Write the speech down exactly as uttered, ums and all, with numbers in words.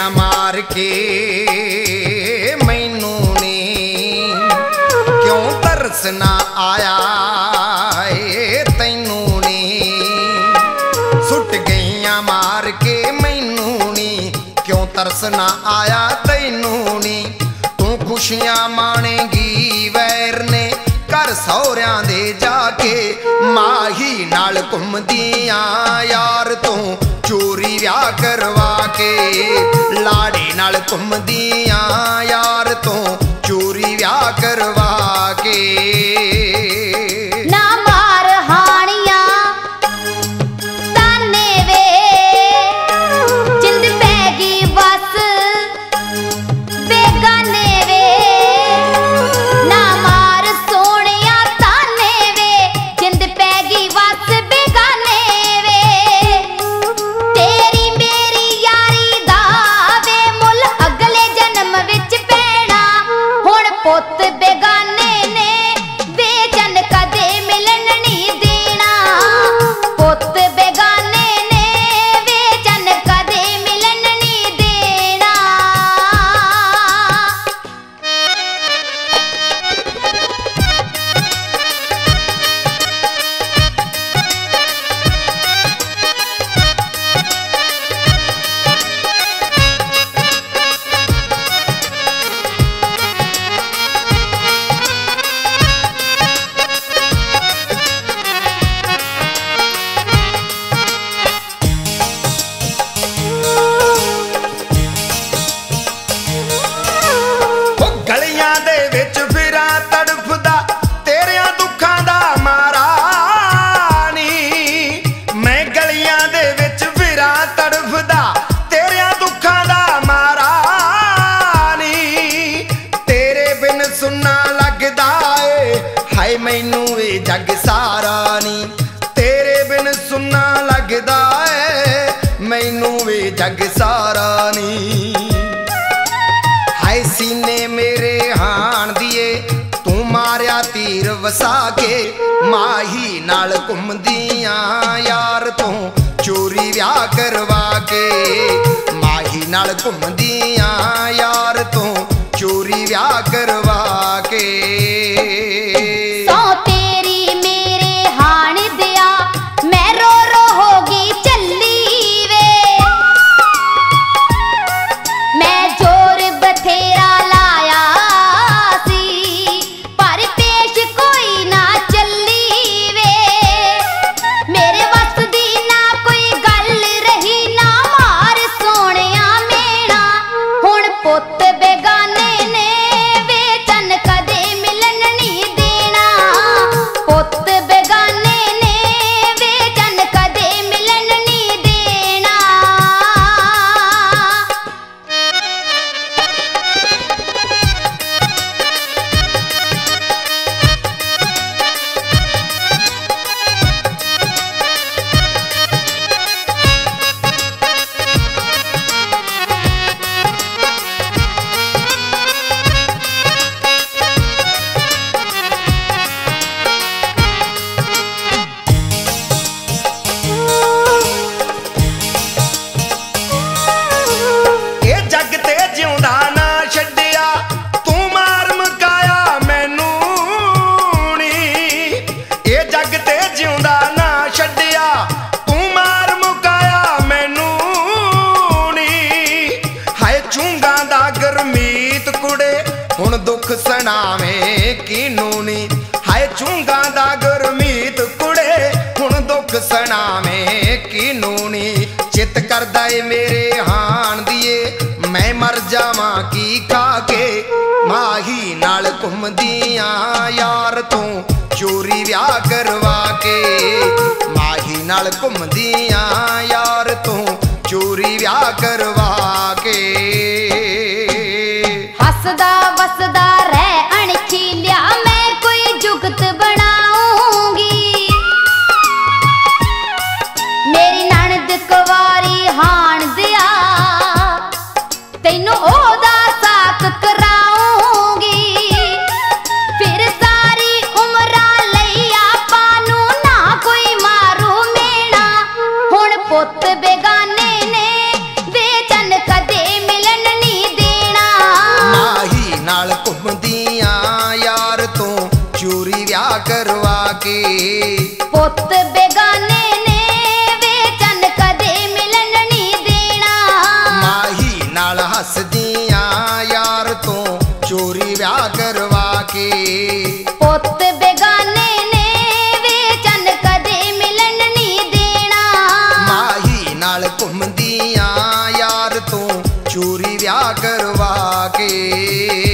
गईयां मार के मैनू नी क्यों तरस ना आया तैनू नी सुट गईयां मार के मैनू नी क्यों तरस ना आया तैनू नी तू खुशियां माणेगी वैर ने घर सौरियां दे जाके माही नाल घुमदियां यार तू चोरी व्याह करवा के लाड़े नाल घुमदियां यार तू चोरी व्याह करवा के ना मार हानियां ताने वे जिंद पैगी बस बेगाने वे ना मार सोनिया ताने वे जिंद पैगी बस बेगाने वे तेरी मेरी यारी दा वे मुल अगले जन्म विच पैना हुण पुत बेगाने ने बेचन कदे मिलन नहीं देना पुत बेगाने ने बेचन कदे मिलन नहीं देना ओ गलियां दे विच फिरां तड़फदा तेरियां दुखां दा मारा नी मैं गलियां दे विच फिरां तड़फदा तेरियां दुखां दा मारा नी तेरे बिन सुनना लगदा ए हाय मैनू ए जग सारा नी तेरे बिन सुनना लगदा ए मैनू ए जग सारा नी हाय सीने मेरे हाण दिए तू मारिया तीर वसा के माही नाल घुमदियां यार तू चोरी व्याह करवा के माही नाल घुमदियां यार तू चोरी व्याह करवा के सौ तेरी मेरे हाण दिया मैं रो रो होगी चली वे मैं जोर बथेरा लाया सी पर पेश कोई ना चली वे मेरे वस दी ना कोई गल रही ना मार सोनिया मेरा हुण पुत बेगाने ने बेचन कदे मिलन नहीं देना पुत बेगाने ने बेचन कदे मिलन नहीं देना ए जग ते जिउंदा ना छड्डिया तू मार मुकाया मैनू नी ए जग ते जिउंदा ना छड्डिया तू मार मुकाया मैनू नी हाय चुंगा दा गुरमीत कुड़े हुण दुख सुणावें किनू नी हाय चुंगा दा गुरमीत कुड़े हुण दुख सुणावें किनू नी चित करदा ए मेरे हाण दिए मैं मर जावां की खा के माही नाल घुमदियां यार तू चोरी व्याह करवा के माही नाल घुमदियां यार तू चोरी व्याह करवा के हसदा वसदा रह अणखीलिया मैं कोई जुगत बनाऊंगी मेरी नणद कुवारी हाण दिया तैनू ओदा साथ कराऊंगी फिर सारी उमरा लई आपा नू ना कोई मारू मेणा हुण पुत बेगाने ने बेचन कदे मिल के। पुत बेगाने ने वेचन कदे मिलन नहीं देना, माही नाल हसदियां यार तो चोरी व्याह करवा के। पुत बेगाने ने वेचन कदे मिलन नहीं देना, माही नाल घुमदियां यार तो चोरी व्याह करवा के।